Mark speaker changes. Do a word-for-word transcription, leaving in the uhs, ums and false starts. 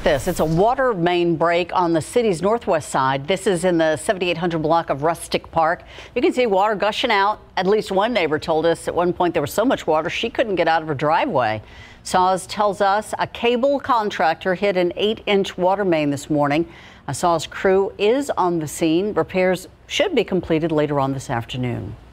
Speaker 1: at this. It's a water main break on the city's northwest side. This is in the seventy-eight hundred block of Rustic Park. You can see water gushing out. At least one neighbor told us at one point there was so much water she couldn't get out of her driveway. SAWS tells us a cable contractor hit an eight inch water main this morning. A SAWS crew is on the scene. Repairs should be completed later on this afternoon.